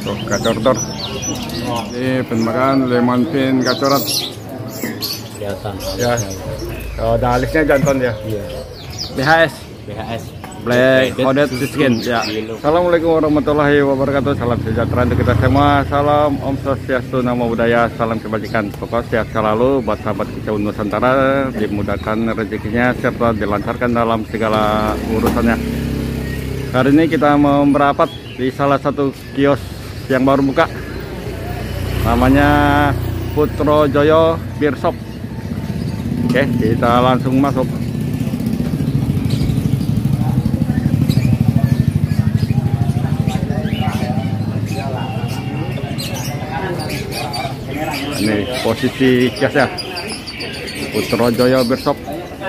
Tuh gacor-tor. Ini penembakan lemon pin gacoran. Kelihatan. Ya. Oh, ada alisnya jantan ya. Iya. BHS. BHS. Black Hooded Skin. Ya. Assalamualaikum warahmatullahi wabarakatuh. Salam sejahtera untuk kita semua. Salam Om Swastiastu, Namo Buddhaya, salam kebajikan. Pokok sehat selalu buat sahabat kicau Nusantara, dimudahkan rezekinya serta dilancarkan dalam segala urusannya. Hari ini kita mau merapat di salah satu kios yang baru buka. Namanya Putrojoyo Beer Shop. Oke, kita langsung masuk. Ini posisi kiosnya Putrojoyo Beer Shop.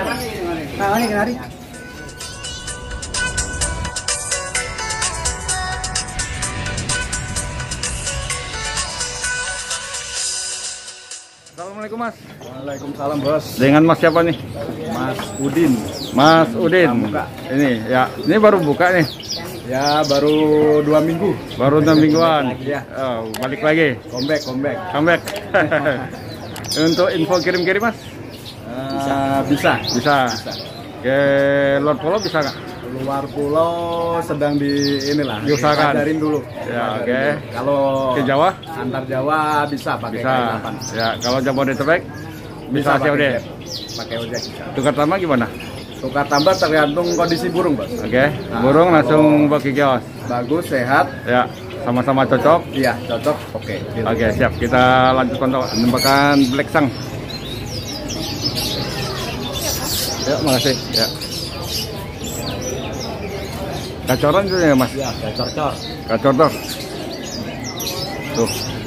Assalamualaikum Mas. Waalaikumsalam Bos. Dengan Mas siapa nih? Mas Udin. Mas Udin. Ini ya, ini baru buka nih. Ya baru 2 minggu. Baru 6 mingguan. Ya. Oh, balik lagi. Comeback. Untuk info kirim-kirim Mas? Bisa. Ke luar pulau bisa nggak? Luar pulau sedang diusahakan. Ajarin dulu. Ya, oke. Kalau Ke Jawa? antar Jawa bisa pakai Bisa. Ya, kalau Jabodetabek bisa pakai COD. ojek. Pakai ojek. Tukar tambah gimana? Tukar tambah tergantung kondisi burung, Bos. Oke. Burung langsung bagi kios. Bagus, sehat. Ya, sama-sama cocok. Iya, cocok. Oke. Oke, siap. Kita lanjut pantau penembakan Black Sang. Ya, makasih. Ya. Gacoran itu ya Mas? Ya, gacor-cor. Gacor-tor. Tuh.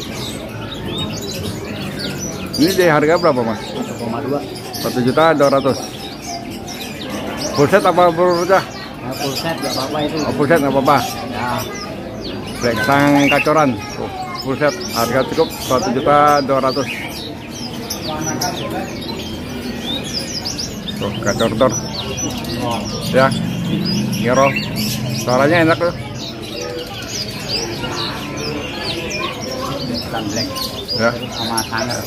Ini di harga berapa Mas? 1,2. 1.200.000. Full set apa berpecah? Ya, full set nggak apa-apa itu. Oh, full set nggak apa-apa. Ya. Black Sang gacoran. Tuh, full set harga cukup 1.200.000. Tuh, gacor-tor. Ya. Ngero. Suaranya enak tuh. Black. Ya. Sama sanger.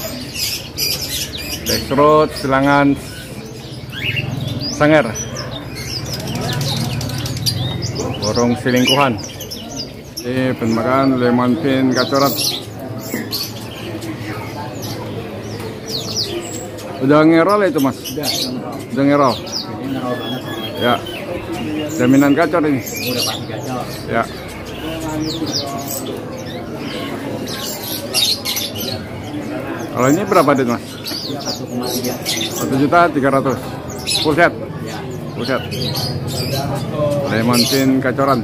Dextrot silangan sanger. Burung selingkuhan. Ini penembakan lemon pin gacoran. Udah ngerol itu Mas? Udah ngerol. Ini ngerol banget. Ya. Jaminan gacor ini. Udah pasti gacor. Ya. Kalau ini berapa dit Mas? 1,3. 1.300.000. Full set. Ya. Full set. Lemon pin gacoran.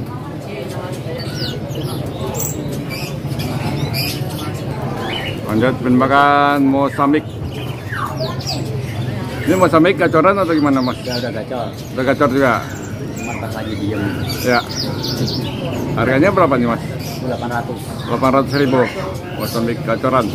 Lanjut penembakan Mozambik. Ini Mozambik gacoran atau gimana Mas? Udah gacor. Udah gacor juga. Cuma pas lagi diem. Ya. Harganya berapa nih Mas? 800. 800.000. Mozambik gacoran.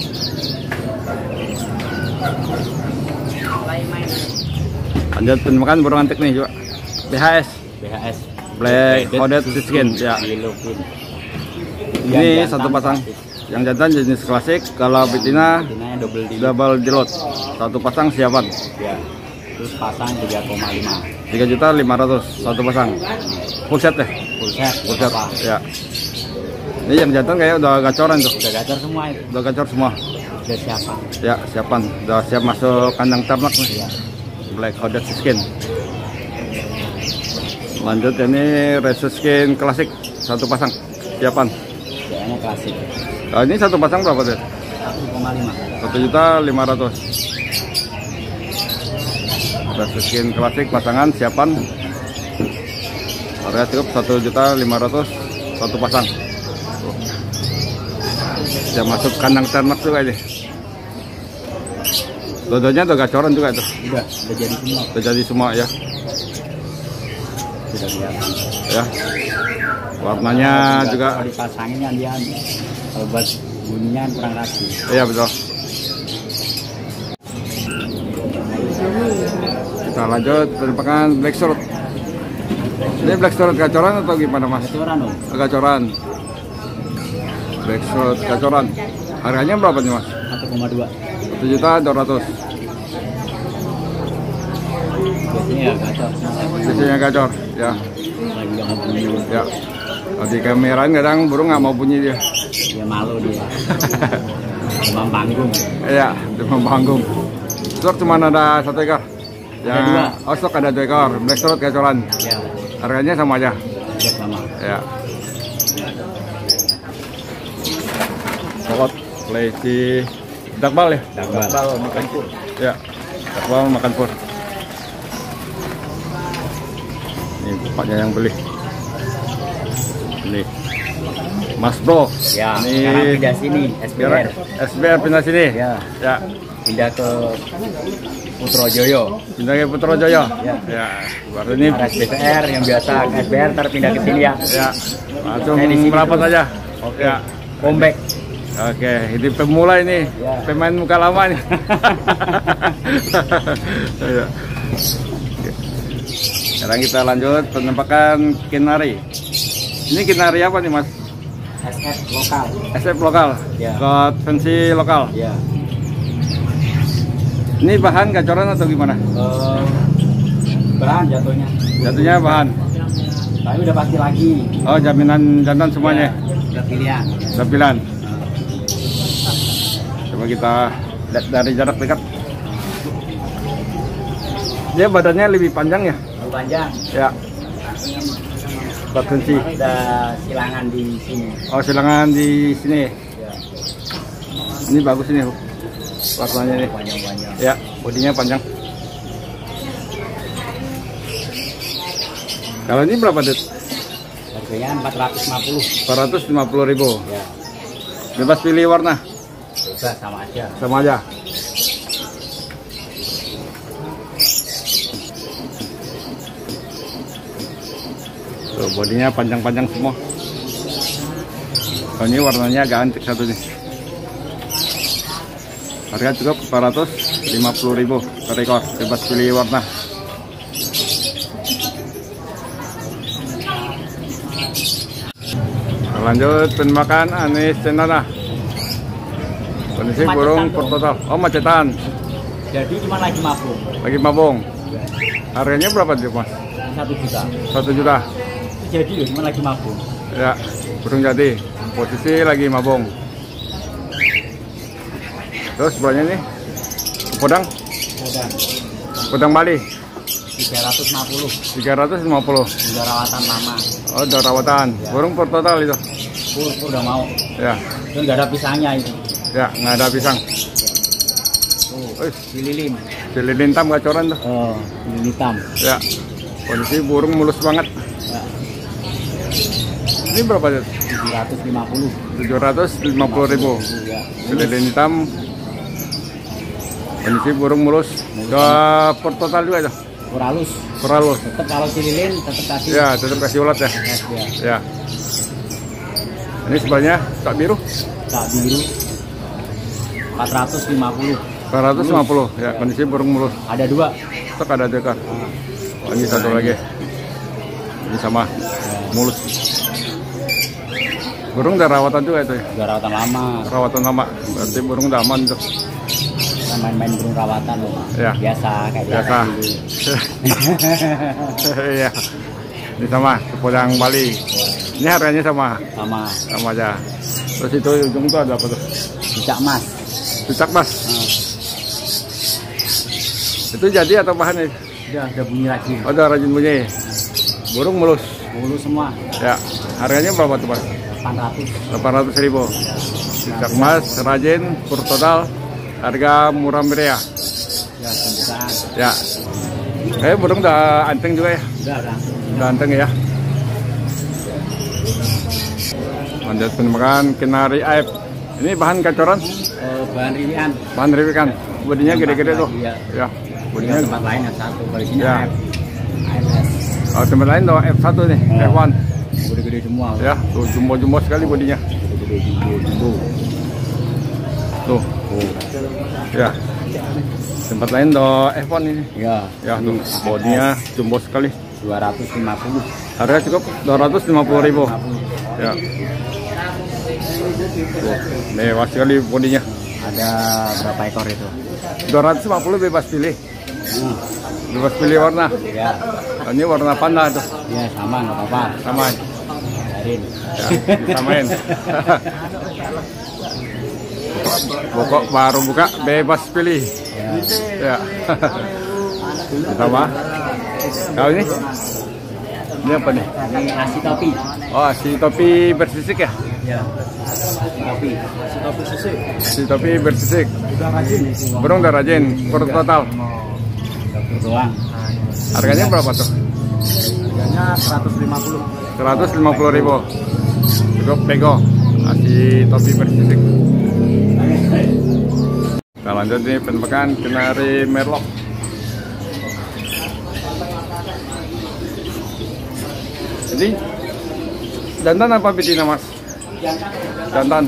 Lanjut penembakan burung antik nih juga. BHS. Black Hooded Skin. Ya. Ini satu pasang. Yang jantan jenis klasik. Kalau betina double jelot. Satu pasang siapan. Ya. Terus pasang 3,5. 3.500.000 satu pasang. Full set deh. Full set. Full set. Ya. Ini yang jantan kayak udah gacoran tuh. Udah gacor semua itu. Udah gacor semua. Udah siapan. Ya, siapan. Udah siap masuk kandang ternak nih. Ya. Black Hooded Skin. Lanjut ini Resus Skin klasik satu pasang siapan. Kayaknya klasik. Nah, ini satu pasang berapa deh? 1,5. 1.500.000. Resus Skin klasik pasangan siapan. Harga cukup 1.500.000 satu pasang. Tuh. Siap masuk kandang ternak juga ini. Dodonya udah gacoran juga itu. Udah jadi semua. Udah jadi semua ya. Sudah kelihatan. Ya. Warnanya juga. Kalau dipasanginnya dia kalau buat bunyinya kurang rapi. Iya betul. Kita lanjut penembakan Black Surut. Ini Black Surut gacoran atau gimana Mas? Gacoran dong. Gacoran. Blackshot gacoran. Harganya berapa nih Mas? 1,2. 1.200.000. Biasanya ya gacor. Biasanya gacor, ya. Lagi nggak mau bunyi. Ya. Di kameraan kadang burung nggak mau bunyi dia. Dia malu dia. Demam panggung. Iya, demam panggung. Stok cuma ada 1 ekor. Ya, Ada 2. oh, stok ada 2 ekor. Blackshot gacoran. Ya, Harganya sama aja. dia sama. Ya. Sokot leci dakbal ya? Dakbal makan pur. Ya. Dakbal makan pur. Ini bapaknya yang beli. Ini Mas Bro. Ya, ini sekarang pindah sini, SBR. SBR pindah sini. Ya, Ya. pindah ke Putrojoyo. Pindah ke Putrojoyo. Ya. Ya. Baru ini Ada SBR yang biasa SBR terpindah ke sini ya. ya. Langsung Saya di sini merapat juga. aja. Oke. Ya. Comeback. Oke, ini pemula ini, Ya. pemain muka lama nih. Ya. Oke. Sekarang kita lanjut penampakan kinari. Ini kinari apa nih Mas? SF lokal. SF lokal, Ya. konvensi lokal. Ya. Ini bahan gacoran atau gimana? Beran jatuhnya. Jatuhnya bahan. Tapi udah pasti lagi. Oh, jaminan jantan semuanya. Ya, udah pilihan. Tampilan. Coba kita lihat dari jarak dekat. Dia badannya lebih panjang ya? Lebih panjang. Ya. 4 cm. Ada silangan di sini. Oh, silangan di sini. Ya. Ini bagus ini warnanya nih. Panjang-panjang. Ya, bodinya panjang. Kalau ini berapa Dit? Harganya 450. 450.000. Ya. Bebas pilih warna. Bebas sama aja. Sama aja. Tuh, bodinya panjang-panjang semua. Oh, ini warnanya agak antik satu nih. Harga cukup 450.000 per ekor. Bebas pilih warna. Lanjut penampakan Anis Cendana. Kondisi burung per total. Oh, macetan. Jadi cuma lagi mabung. Lagi mabung. Harganya berapa tuh Mas? 1 juta. 1 juta. Jadi loh, cuma lagi mabung. Ya, burung jadi. Posisi lagi mabung. Terus beranya nih? Podang? Udah Podang Bali. 350. 350. Udah rawatan lama. Oh, udah rawatan. Ya. Burung per total itu. Pur udah mau. Ya, Itu nggak ada pisangnya itu. ya, nggak ada pisang. Tuh, Wih, dililin. lilin hitam gacoran tuh. Oh, lilin hitam. Ya. Kondisi burung mulus banget. Ya, Ini berapa Dit? 750. 750.000. Ya. Lilin hitam. Kondisi burung mulus. Udah per total juga itu. Pur halus. Per halus. Tetap kalau si lilin tetap kasih. Ya, tetap kasih ulat ya. Ya. Ya. Ini sebenarnya tak biru. Tak biru. 450. 450 ya, kondisi burung mulus. Ada 2. Stok ada 2 ekor. Nah, Oh, ini satu lagi. Ini sama mulus. Burung udah rawatan juga itu ya. udah rawatan lama. Rawatan lama. Berarti burung udah aman tuh. Kita main-main burung rawatan loh. Ya. Biasa kayak Biasa. Iya. Ini sama Podang Bali. Ini harganya sama. Sama aja. Terus itu ujung itu ada apa tuh? Cicak mas. Cicak Mas. Nah, Itu jadi atau bahan nih? udah bunyi lagi. Oh, udah rajin bunyi. Burung mulus. Bulu semua. Ya. Harganya berapa tuh Mas? 800. 800.000. Cicak Mas rajin per total. Harga murah meriah. Ya, pembukaan. Ya. Burung udah anteng juga ya. Udah. Udah anteng ya. Lanjut penampakan kinari aib. Ini bahan gacoran, Bahan riwian. bahan riwikan. Bodinya gede-gede tuh. Iya. Ya. Bodinya Bodinya. tempat lain yang satu. Kalau di sini Ya. AFS. Oh, tempat lain tuh F1 nih, Oh. F1. Gede-gede semua. Ya, tuh jumbo-jumbo sekali bodinya. Gede-gede jumbo. Tuh. Ya. Tempat lain tuh F1 ini. Ya. Ya, tuh bodinya jumbo sekali. 250. Harga cukup 250.000. Ya. Mewah sekali bodinya. Ada berapa ekor itu? 250 bebas pilih. Bebas pilih warna. Ya, Ini warna panda tuh. ya sama nggak apa-apa. Sama. Biarin. Ya, disamain. Pokok baru buka bebas pilih. Ya. Ya. Sama. Kau ini? Ini apa nih? Ini nasi topi. Oh, si topi bersisik ya? Ya. Topi. Nasi topi sisik. Si topi bersisik. Udah rajin. Burung udah rajin. Per total. Satu doang. Harganya berapa tuh? Harganya 150. 150.000. Cukup pego. Si topi bersisik. Kita lanjut nih penembakan kenari merlok. Jadi jantan apa betina mas? Jantan.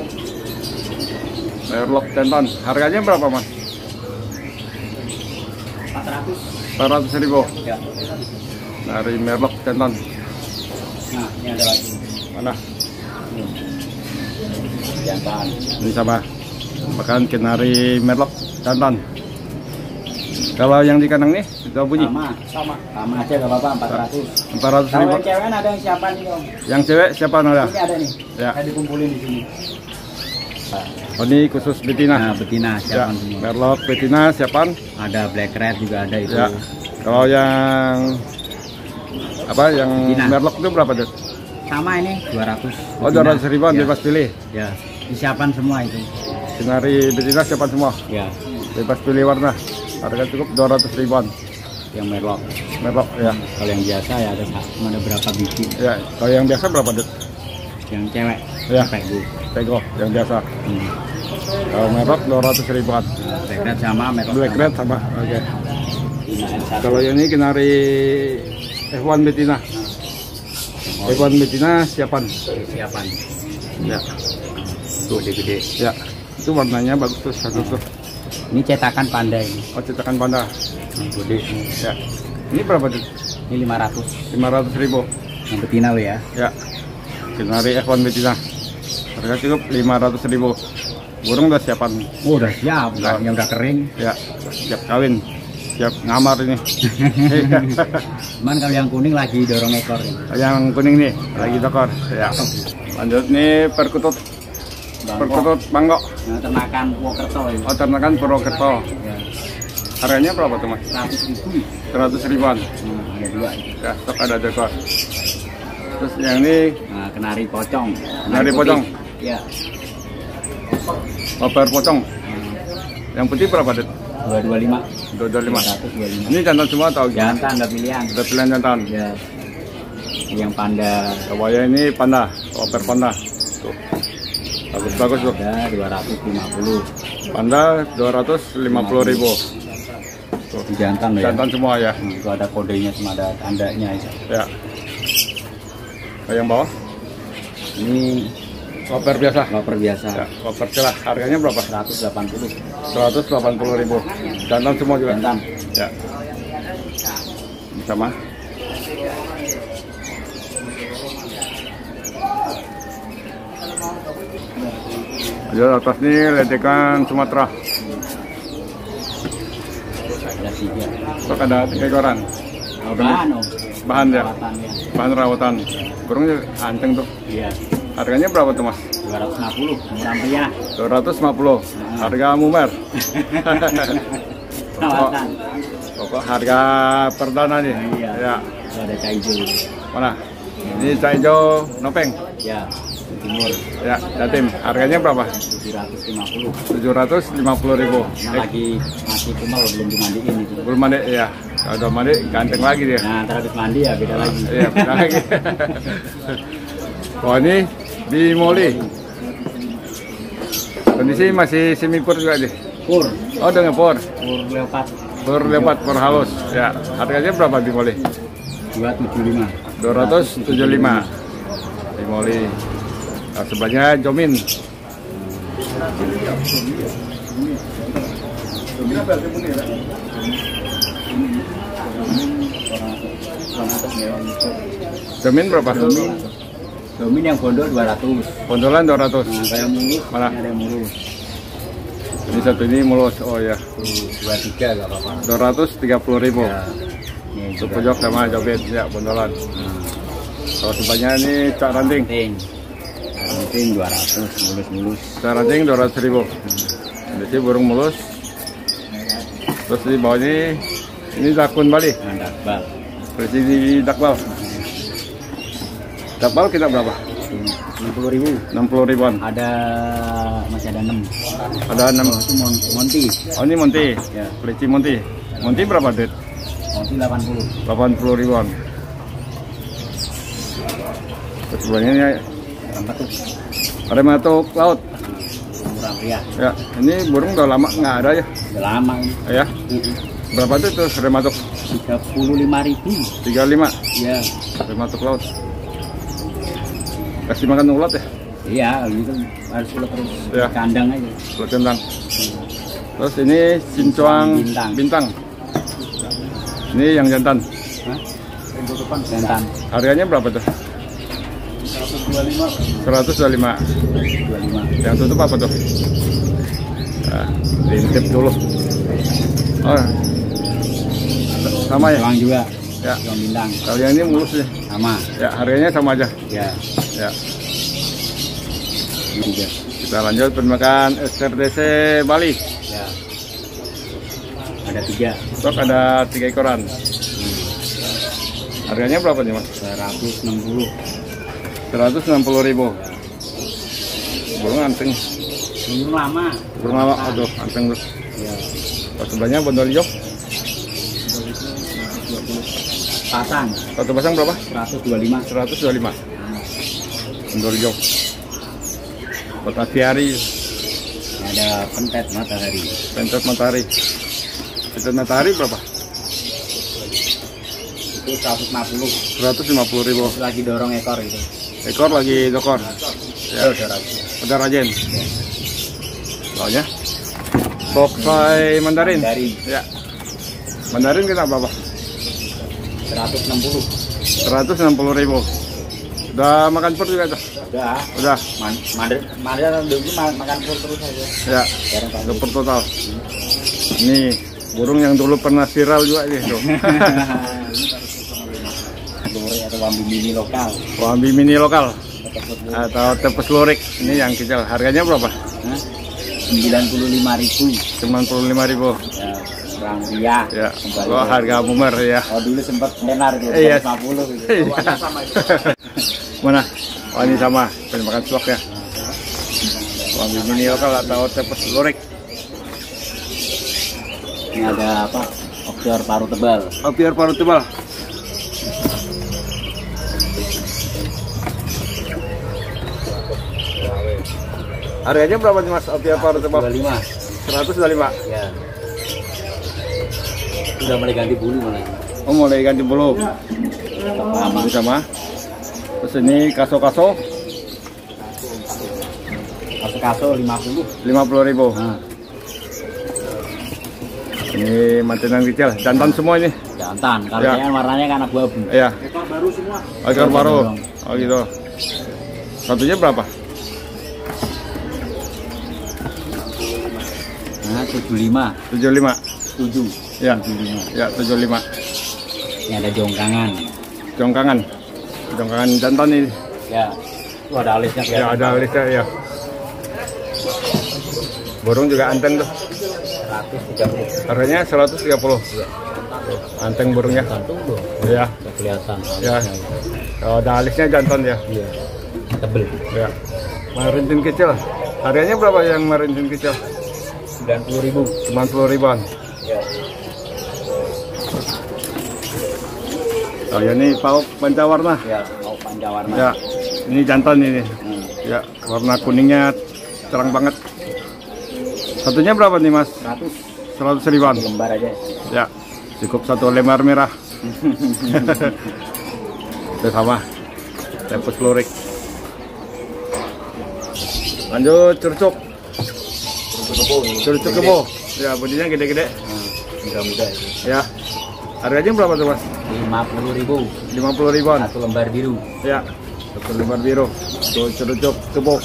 Merlok jantan. Harganya berapa mas? 400.000. Ya. Dari merlok jantan. Nah, ini ada lagi. Mana? Jantan. Ini sama. Bahkan kenari merlok jantan. Kalau yang di kandang nih sudah bunyi. Sama aja gak apa-apa 400. 400.000. Kalau yang cewek ada yang siapa nih om? Yang cewek siapa ada? Ini ada nih. Ya. Saya dikumpulin di sini. Oh, ini khusus betina. Nah, betina Ya, siapan semua. merlok betina siapan. Ada black red juga ada itu. Ya. Kalau yang apa yang Betina. merlok itu berapa tuh? Sama ini 200. Oh, 200.000 Ya. bebas pilih. Ya. Disiapan semua itu. Kenari betina siapan semua. Ya. Bebas pilih warna. Harga cukup 200.000-an. Yang merlok. Merlok ya. Kalau yang biasa ya ada berapa biji. Ya, kalau yang biasa berapa tuh? Yang cewek. Ya. Pegu. Pego yang biasa. Hmm. Kalau merlok 200.000-an. Black red sama merlok. Black sama. red sama. Oke. Betina N1. Kalau yang ini kenari F1 betina. F1 betina siapan. Disiapan. Ya. Tuh gede-gede. Ya. Itu warnanya bagus tuh satu tuh. Ini cetakan panda ini. Oh, cetakan panda. Gede. Ya. Ini berapa tuh? Ini 500. 500.000. Yang betina lo ya. Ya. Kenari F1 betina. Harga cukup 500.000. Burung udah siapan. Oh, udah siap. Yang udah kering. Ya. Siap kawin. Siap ngamar ini. Cuman kalau yang kuning lagi dorong ekor ini. Yang kuning nih lagi dokor. Ya. Lanjut nih perkutut. Perkutut Bangkok. Yang ternakan Purwokerto ini. Oh, ternakan Purwokerto. Ya. Harganya berapa tuh mas? 100.000. 100.000-an. Ada dua itu. Ya, stok ada dekor. Terus yang ini Nah, kenari pocong. Kenari putih. pocong. Ya. Koper pocong. Yang putih berapa tuh? 225. 225. 125. Ini jantan semua atau gimana? Jantan ada pilihan. Ada pilihan jantan. Ya. Yang panda Kawaya ini panda, koper panda. Tuh. Bagus-bagus tuh. ada 250. Panda 250.000. Tuh. Jantan loh ya. Jantan semua ya. Itu ada kodenya sama ada tandanya itu. Ya. Yang bawah Ini koper biasa. koper biasa. Ya, koper celah. Harganya berapa? 180. 180.000. Jantan semua juga. Jantan. Ya. Ini sama. Ada atas nih ledekan Sumatera. Ada 3. Stok ada 3 ekoran. Bahan om. Bahan ya. Perawatannya. Bahan rawatan. Burungnya anteng tuh. Iya. Harganya berapa tuh mas? 250. Murah meriah. 250. Harga mumer. Perawatan. Pokok harga perdana nih. Iya. Ya. Itu ada caijo. Mana? Ini caijo nopeng. Ya. Timur. Ya, Jatim. Harganya berapa? 750. 750.000. Yang lagi masih kumal belum dimandiin itu. Belum mandi ya. Kalau udah mandi ganteng lagi dia. Nah, ntar habis mandi ya beda lagi. Iya, beda lagi. Oh, ini di Moli. Kondisi masih semi pur juga deh. Pur. Oh, dengan pur. Pur leopard. Pur lebat, pur halus. Ya, harganya berapa di Moli? 275. 275 di Moli. Nah, sebelahnya Jomin. Jomin berapa? Domin yang bondol 200. Bondolan 200. Nah, kayak mulus, Mana? ada yang mulus. Ini satu ini mulus. Oh ya. 23 nggak apa-apa. 230.000. Ya. Ini Untuk juga. pojok sama jobet ya bondolan. Nah, Kalau sebanyak ini cak ranting. ranting 200, mulus-mulus. Cak ranting 200.000. Jadi burung mulus. Terus di bawah ini dakun Bali. Nah, dakbal. Presisi dakbal. Dakbal kita berapa? 60.000. 60.000-an. Masih ada 6. Ada 6. Oh, itu Monty. Oh ini Monty. Ya. Preci Monty. Monty berapa duit? Monty 80. 80.000-an. Terus sebenarnya Berapa tuh? Rematuk laut. Murah pria. Ya, ini burung udah lama nggak ada ya. Udah lama ini. Ya, berapa tuh terus rematuk? 35.000. 35. Ya. Rematuk laut. Kasih makan ulat ya? Iya, gitu harus terus Ya. kandang aja. Ulat kentang. Terus ini cincuang Bintang. bintang. Ini yang jantan. Hah? Jantan. Harganya berapa tuh? 125. 25. Yang tutup apa tuh? Nah, diintip dulu. Oh, sama ya? Doang juga. Ya. Doang bintang. Kalau yang ini mulus ya? Sama. Ya, harganya sama aja. Ya. Ya, Ini juga. kita lanjut peternakan SRDC Bali. Ya. Ada 3. Stok ada 3 ekoran. Harganya berapa nih mas? 160. 160.000. Burung anteng. Ini lama. Burung lama, aduh anteng terus. Ya. Pas sebelahnya bondol hijau. Pasang. Satu pasang berapa? 125. 125. Bondol hijau. Potasiari, Ini ada pentet matahari. pentet matahari. Pentet matahari berapa? Itu 150. 150.000. Lagi dorong ekor gitu. Ekor lagi dokor. Ya, Ya, 200. udah rajin. Ya. Soalnya Boksai Mandarin. Dari Ya. Mandarin kita berapa? 160. 160.000. Udah makan pur juga tuh? Udah. Udah. Mandar dulu makan pur terus aja. Ya. Jarang Udah pur total. Ini burung yang dulu pernah viral juga nih tuh. Lore atau wambi mini lokal. Wambi mini lokal Tetap atau tepes lurik. Ini yang kecil. Harganya berapa? 95.000. 95.000. Ya, orang dia. Ya. Kembali. Oh, harga bumer ya. Oh dulu sempat tenar gitu. Iya. 50 gitu. Iya. Mana? Oh ini sama. Penyemakan suak ya. Wambi mini lokal atau tepes lurik. Ini ada apa? Oktor paru tebal. Oh, biar paruh tebal. Harganya berapa nih mas? Biar paruh tebal. 25. 125. Ya. Udah mulai ganti bulu malah. Oh mulai ganti bulu. Lama. Ini sama. Terus ini kaso-kaso Kaso 50. 50.000. Nah, Ini mantenan kecil, jantan semua ini. jantan. Kalau Ya. yang warnanya kan abu-abu. Iya. Ekor baru semua. Ekor baru. Oh gitu. Satunya berapa? Nah, 75. 75. 7. Ya. 75. Ya 75. Ini ada jongkangan. Jongkangan. Jongkangan jantan ini. Ya. Itu ada alisnya Ya ada alisnya ya. Burung juga anteng tuh. 130. Harganya 130. Anteng burungnya. Gantung dong. Ya. Udah kelihatan. Ya. Oh, ada alisnya jantan ya. Iya. Tebel. Ya. Marintin kecil. Harganya berapa yang marintin kecil? 90.000. 90.000-an. Ya. Oh ya ini pauk pancawarna. Ya, mau pancawarna. Ya. Ini jantan ini. Hmm. Ya, warna kuningnya terang banget. Satunya berapa nih mas? 100.000-an. Lembar aja. Ya, cukup satu lembar merah. Itu sama. Tempus lurik. Lanjut curcuk. Curcuk kebo. Ya, bodinya gede-gede. Mudah-mudah. Ya. Harganya berapa tuh mas? 50.000. 50.000-an. Satu lembar biru. Ya. Satu lembar biru. Tuh cerucuk kebo.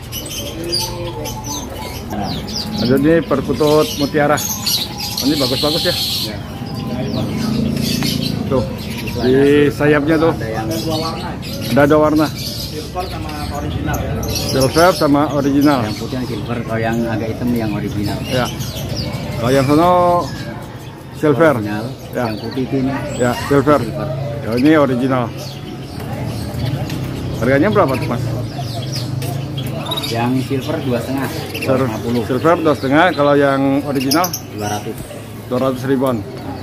Nah, Lanjut ini perkutut mutiara. Ini bagus-bagus ya. ya. Tuh di sayapnya tuh Ada yang ada 2 warna. silver sama original ya. Silver sama original. Yang putih yang silver, kalau yang agak hitam yang original. Ya. Kalau yang sono silver. Original. Ya. Yang putih ini Ya, silver. silver. Ya, ini original. Harganya berapa tuh, Mas? Yang silver 2,5. 250. Silver 2,5. Kalau yang original 200. 200 ribuan.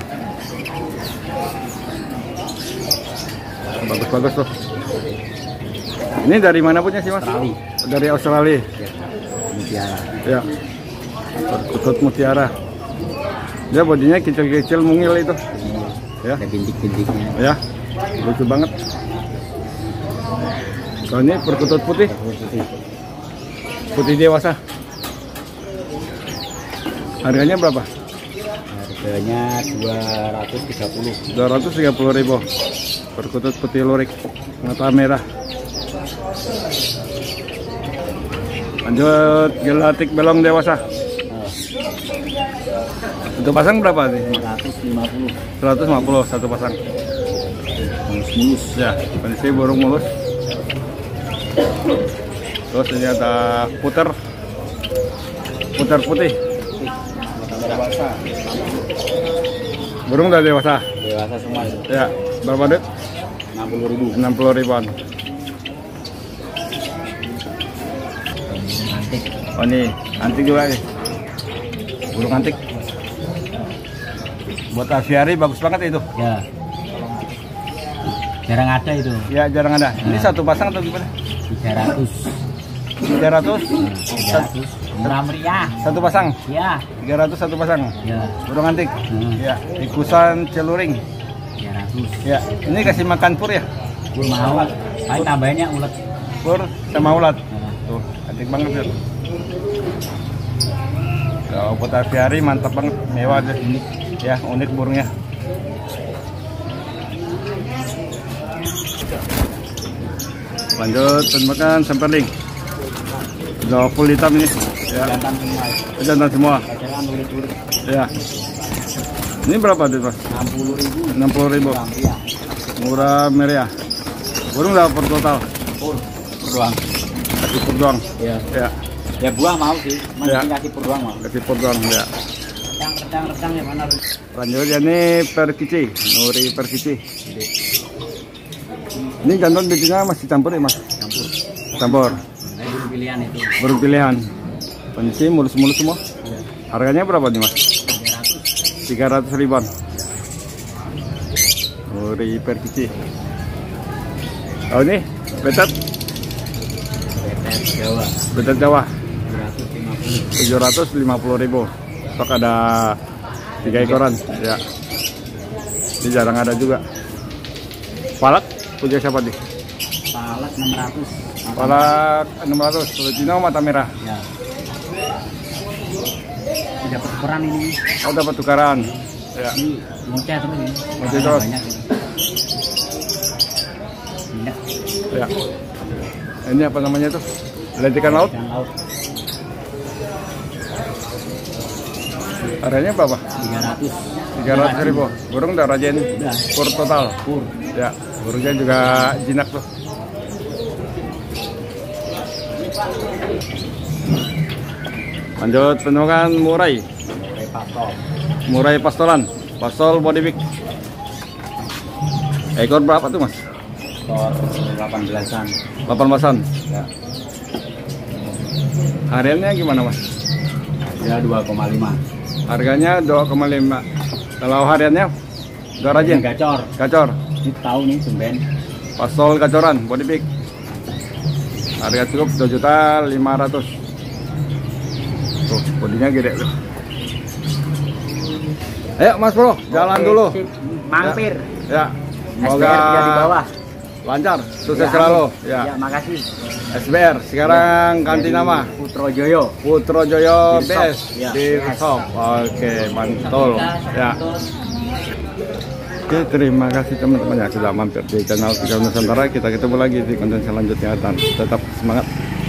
Bagus-bagus tuh. Ini dari mana punya sih, Mas? Australia. Dari Australia. Ya. Mutiara. Ya. Perkutut mutiara. Dia bodinya kecil-kecil mungil itu. Ya. Ada bintik-bintiknya. Ya. Lucu banget. Kalau ini perkutut putih, Putih. putih dewasa. Harganya berapa? Harganya 230. 230 ribu. Perkutut putih lurik, mata merah. Lanjut gelatik belong dewasa. Satu pasang berapa nih? 150. 150 satu pasang. Mulus-mulus. Ya, kondisi burung mulus. Terus ini ada puter putih. Dewasa. Burung udah dewasa. Dewasa semua. Ya, berapa duit? 60.000. 60 ribuan. Antik. Oh ini antik juga nih. Burung antik. Buat aviari bagus banget itu. Ya. Jarang ada itu. Ya jarang ada. Ini satu pasang atau gimana? 300. 300 300. Murah meriah. satu pasang. Ya. 300 satu pasang. Ya. Burung antik. Hmm. Ya, ikusan celuring. 300. Ya, ini kasih makan pur ya? Pur mau. Paling tambahannya ulet. Pur sama ulat. Nah, Tuh, antik banget ya. Kalau buat aviari mantap banget, mewah deh. Ya, unik burungnya. Lanjut makan semperling. Udah full hitam ini. Ya, jantan semua. jantan semua. Pacaran ulit-ulit. Ya. Ini berapa duit, Mas? 60.000. 60 ribu. Murah. Murah meriah. Burung dapat per total. Pur. Pur doang. Kasih pur doang. Ya. Ya, Ya buah mau sih. Ya. Masih kasih pur doang mau. kasih pur doang ya. Redang ya mana? Lanjut ya ini perkici, nuri perkici. Ini jantan betina masih campur ya, Mas? Campur. Campur. Nah, itu pilihan itu. Burung pilihan. Kondisi mulus-mulus semua. Ya. Harganya berapa nih, Mas? 300. 300 ribuan. Nuri perkici. Oh ini betet Betet Jawa. betet Jawa 750. 750 ribu. Stok ada 3 ekoran ya. Ini jarang ada juga. Palak punya siapa nih? Palak 600. Palak 600. Filipino mata merah. Ya. Dapat ukuran ini. Oh dapat tukaran. Ya. Ini ngoceh terus ini. Ngoceh terus. Banyak ini. Minyak. Ya. Ini apa namanya tuh? Lentikan laut. Ikan laut. Harganya berapa? 300. 300 ribu. Burung udah rajin. Udah. Pur total. Pur. Ya. Burungnya juga jinak tuh. Lanjut penukan murai. Repatol. Murai pastolan. Pastol body big. Ekor berapa tuh, Mas? Tor 18-an. 18-an. Ya. Hariannya gimana, Mas? Ya 2,5. Harganya 2,5. Kalau hariannya udah rajin. Gacor. Gacor. Ini tahu nih tumben. Pastol gacoran body big. Harga cukup 2.500.000. Tuh, bodinya gede tuh. Ayo Mas Bro, jalan Oke, dulu. sip. Mampir. Ya. SBR dia di bawah. Lancar, sukses Ya, selalu. amin. Ya. Ya, makasih. SBR sekarang ganti Jadi nama. Putro Joyo. Putro Joyo Di BS shop. Ya. di shop. Oke, mantul. Ya. Oke, terima kasih teman-teman yang sudah mampir di channel Kicau Nusantara. Kita ketemu lagi di konten selanjutnya dan tetap semangat.